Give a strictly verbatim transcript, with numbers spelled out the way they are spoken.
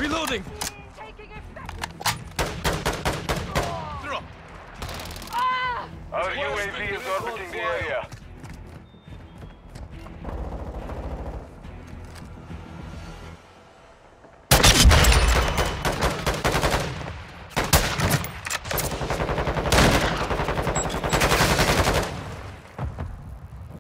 Reloading! Taking effect! Drop! Ah! Our U A V is orbiting the area.